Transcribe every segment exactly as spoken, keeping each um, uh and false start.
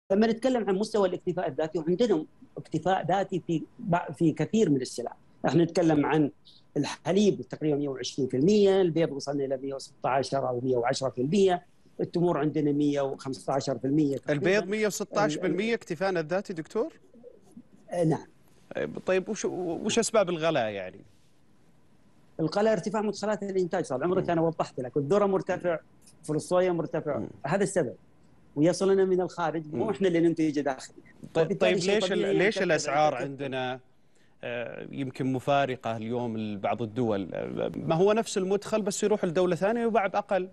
لما نتكلم عن مستوى الاكتفاء الذاتي، وعندنا اكتفاء ذاتي في في كثير من السلع. احنا نتكلم عن الحليب تقريبا مئة وعشرين بالمئة، البيض وصلنا الى مئة وستة عشر او مئة وعشرة بالمئة، التمور عندنا مئة وخمسة عشر بالمئة تقريبا. البيض مئة وستة عشر بالمئة اكتفاءنا الذاتي دكتور؟ نعم. طيب وش وش اسباب الغلاء يعني؟ الغلاء ارتفاع مدخلات الانتاج، طال عمرك انا وضحت لك، الذره مرتفع، فلسطين مرتفع، هذا السبب، ويصلنا من الخارج مو احنا اللي ننتجه داخليا. طيب, طيب ليش ليش الاسعار عندنا يمكن مفارقه اليوم لبعض الدول؟ ما هو نفس المدخل بس يروح لدوله ثانيه ويباع باقل.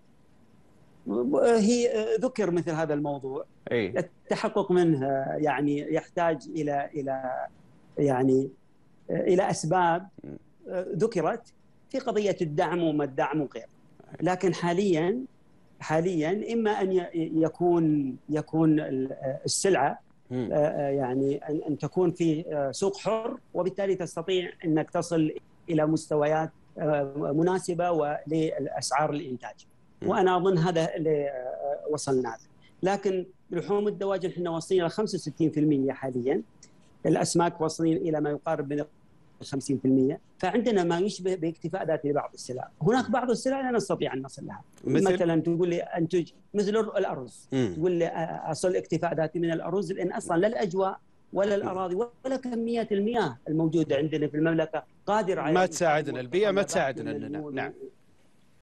هي ذكر مثل هذا الموضوع، أي. التحقق منه يعني يحتاج الى الى يعني الى اسباب ذكرت في قضيه الدعم وما الدعم وغيره. لكن حاليا حاليا اما ان يكون يكون السلعه يعني ان تكون في سوق حر، وبالتالي تستطيع انك تصل الى مستويات مناسبه ولاسعار الانتاج. وانا اظن هذا اللي وصلنا له. لكن لحوم الدواجن احنا واصلين الى خمسة وستين بالمئة حاليا، الاسماك واصلين الى ما يقارب من خمسين بالمئة، فعندنا ما يشبه باكتفاء ذاتي لبعض السلع. هناك بعض السلع لا نستطيع ان نصل لها، مثل مثلا تقول لي انتج مثل الارز، مم. تقول لي اصل اكتفاء ذاتي من الارز، لان اصلا لا الاجواء ولا الاراضي ولا كميات المياه الموجوده عندنا في المملكه قادره على ما تساعدنا، البيئه ما تساعدنا اننا نعم